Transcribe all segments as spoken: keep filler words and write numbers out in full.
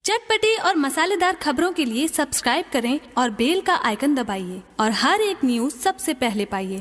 चटपटी और मसालेदार खबरों के लिए सब्सक्राइब करें और बेल का आइकन दबाइए और हर एक न्यूज सबसे पहले पाइए।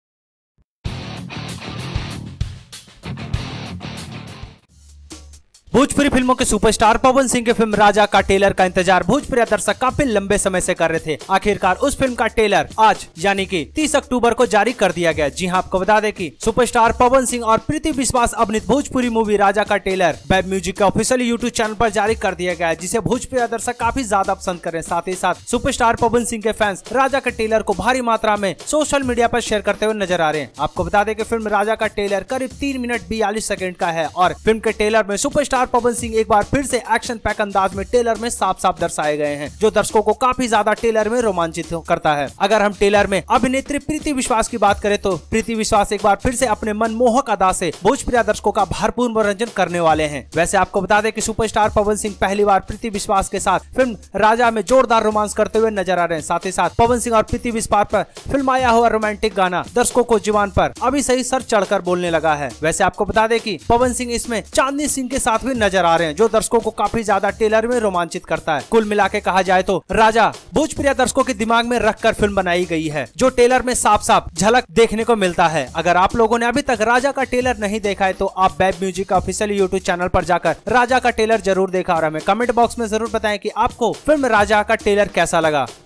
भोजपुरी फिल्मों के सुपरस्टार पवन सिंह की फिल्म राजा का ट्रेलर का इंतजार भोजपुरी दर्शक काफी लंबे समय से कर रहे थे। आखिरकार उस फिल्म का ट्रेलर आज यानी कि तीस अक्टूबर को जारी कर दिया गया। जी हां, आपको बता दें कि सुपरस्टार पवन सिंह और प्रीति विश्वास अभिनीत भोजपुरी मूवी राजा का ट्रेलर वेब म्यूजिक के ऑफिशियल यूट्यूब चैनल पर जारी कर दिया गया है, जिसे भोजपुरी दर्शक काफी ज्यादा पसंद कर रहे हैं। साथ ही साथ सुपरस्टार पवन सिंह के फैंस राजा के ट्रेलर को भारी मात्रा में सोशल मीडिया पर शेयर करते हुए नजर आ रहे हैं। आपको बता दें कि फिल्म राजा का ट्रेलर करीब तीन मिनट बयालीस सेकंड का है और फिल्म के ट्रेलर में सुपरस्टार पवन सिंह एक बार फिर से एक्शन पैक अंदाज में ट्रेलर में साफ साफ दर्शाए गए हैं, जो दर्शकों को काफी ज्यादा ट्रेलर में रोमांचित करता है। अगर हम ट्रेलर में अभिनेत्री प्रीति विश्वास की बात करें तो प्रीति विश्वास एक बार फिर से अपने मनमोहक अदा से भोजपुरी दर्शकों का भरपूर मनोरंजन करने वाले हैं। वैसे आपको बता दें कि सुपरस्टार पवन सिंह पहली बार प्रीति विश्वास के साथ फिल्म राजा में जोरदार रोमांस करते हुए नजर आ रहे हैं। साथ ही साथ पवन सिंह और प्रीति विश्वास पर फिल्म आया हुआ रोमांटिक गाना दर्शकों को जुबान पर अभी सही सर चढ़कर बोलने लगा है। वैसे आपको बता दें कि पवन सिंह इसमें चांदनी सिंह के साथ भी नजर आ रहे हैं, जो दर्शकों को काफी ज्यादा ट्रेलर में रोमांचित करता है। कुल मिला के कहा जाए तो राजा भोजपुरी दर्शकों के दिमाग में रखकर फिल्म बनाई गई है, जो ट्रेलर में साफ साफ झलक देखने को मिलता है। अगर आप लोगों ने अभी तक राजा का ट्रेलर नहीं देखा है तो आप वेब म्यूजिक का ऑफिशियल यूट्यूब चैनल पर जाकर राजा का ट्रेलर जरूर देखा और हमें कमेंट बॉक्स में जरूर बताएं कि आपको फिल्म राजा का ट्रेलर कैसा लगा।